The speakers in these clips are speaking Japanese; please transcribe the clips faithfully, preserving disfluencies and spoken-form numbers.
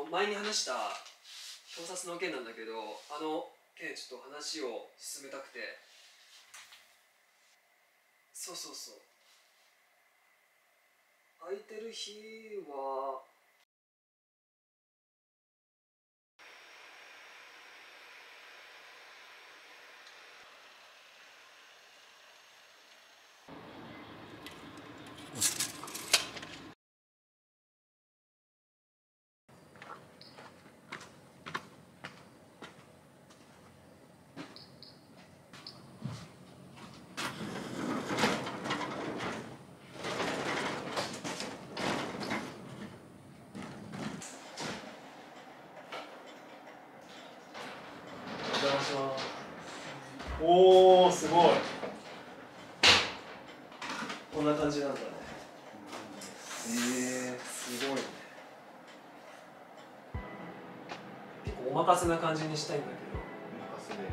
前に話した表札の件なんだけど、あの件ちょっと話を進めたくて。そうそうそう、空いてる日はお邪魔します。おお、すごい。こんな感じなんだね。ええー、すごいね。結構お任せな感じにしたいんだけど。 お任せで。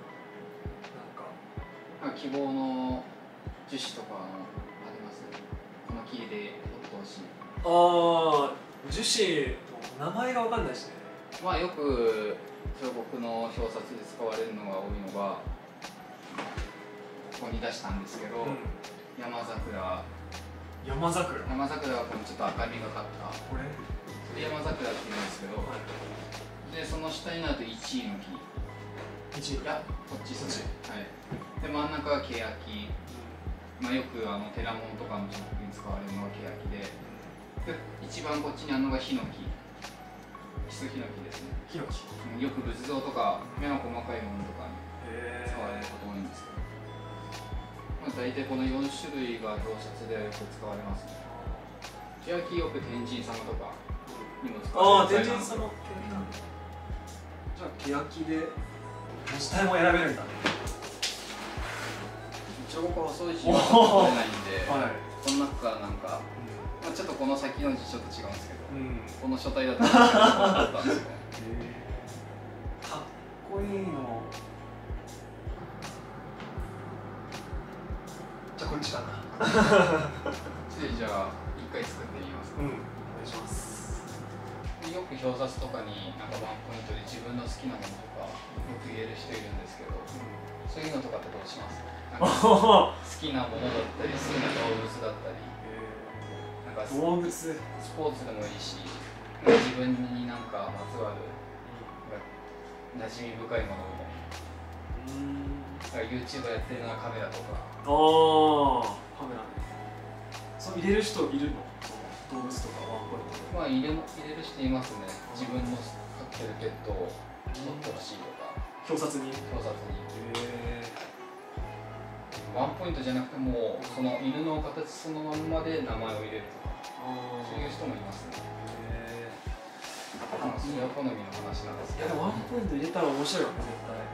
なんか希望の樹脂とかありますね。この木で彫ってほしい。 ああ、樹脂の名前がわかんないしね。 まあよく彫刻の表札で使われるのが多いのがここに出したんですけど、うん、山桜。 山桜。 山桜はこのちょっと赤みがかった。 これ？ それ山桜って言うんですけど、はい、でその下になるといちいの木。 いちい？いや、 こっちですね。はい。で真ん中はケヤキ。まあよくあの寺門とかの彫刻に使われるのがケヤキで、で一番こっちにあるのがヒノキ。ヒ素ヒノキですね。 ヒノキ。 よく仏像とか目の細かいものとかに使われること多いんですけど、まあ、大体このよん種類が表札でよく使われますね。ケヤキよく天神様とかにも使われる。 ああ、天神様系なんだ。じゃあケヤキで文字体も選べるんだね。 彫刻は細い字は取れないんで、 はい、 この中からなんか、まあ、ちょっとこの先の字ちょっと違うんですけど、うん、この書体だと思ったんですよ。 かっこいいの。じゃあこっちかな。 じゃあ一回作ってみますか。 うん、お願いします。 よく表札とかになんかワンポイントで自分の好きなものとかよく言える人いるんですけど、うん、そういうのとかってどうします？好きなものだったり好きな動物だったり、なんか動物スポーツでもいいし、自分になんかまつわる馴染み深いものみたいな。うん、YouTube やってるのはカメラとか。 ああ、カメラね。そう入れる人いるの？動物とかワンポイントで。 まあ入れも入れる人いますね。自分の飼ってるペットを撮ってほしいとか。 表札に。 表札に。 へえ。 ワンポイントじゃなくてもその犬の形そのまんまで名前を入れるとか、そういう人もいますね。へえ。まあそれは好みの話なんですけど。 いやワンポイント入れたら面白いよね絶対。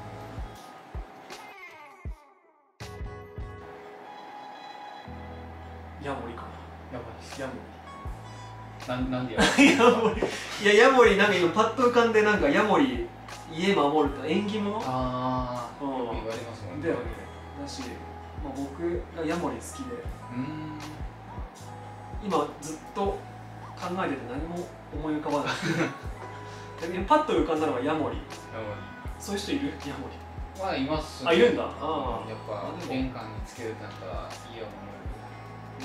ヤモリかな。 ヤモリ。 ヤモリ。なんなんでヤモリ？ いやヤモリなんか今パッと浮かんでなんかヤモリ家守るって縁起物？ ああ。よく言われますもんね。 だよね。だし、まあ、僕がヤモリ好きで、うん今ずっと考えてて何も思い浮かばない。パッと浮かんだのがヤモリ。そういう人いる？ヤモリ。 まあいますね。 あ、いるんだ。ああ、やっぱ玄関につけるってなったら家を守る。 うん。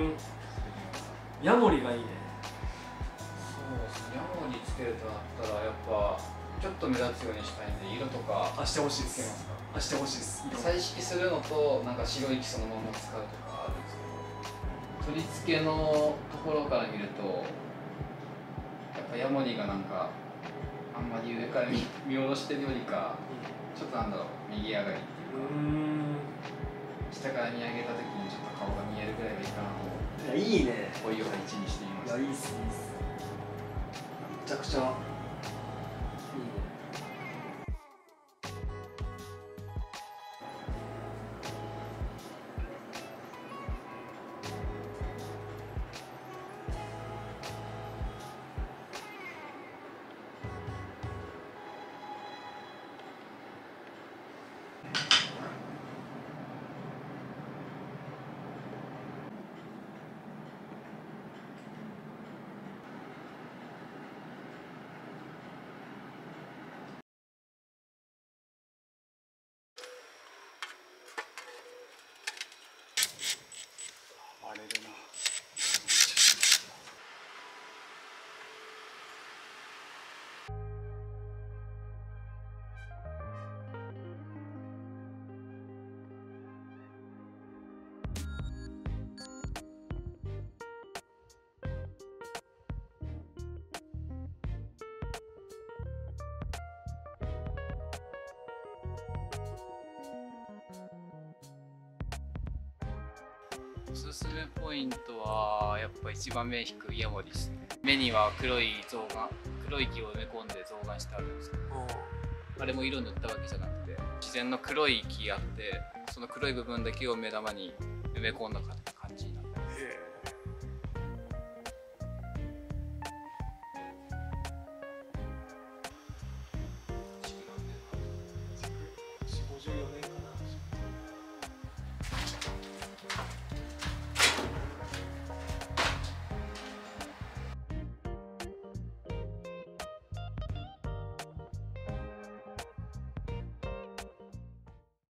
ヤモリがいいね。 そうですね。ヤモリつけるとなったらやっぱちょっと目立つようにしたいんで色とか。 あ、してほしいです。 つけますか？ あ、してほしいです。 彩色するのとなんか白い木そのまま使うとかあるんですけど、取り付けのところから見るとやっぱヤモリがなんかあんまり上から 見, 見下ろしてるよりか、ちょっとなんだろう右上がりっていうか、下から見上げた時にちょっと顔が見えるぐらいがいいかなと思って。 いいね。 こういう配置にしてみました。 いやいいっすいいっす。めちゃくちゃいいね。 おすすめポイントはやっぱ一番目引くヤモリですね。目には黒い象眼黒い木を埋め込んで象眼してあるんですけど、あれも色塗ったわけじゃなくて自然の黒い木あって、その黒い部分だけを目玉に埋め込んだ感じになってます。 よんじゅうよねん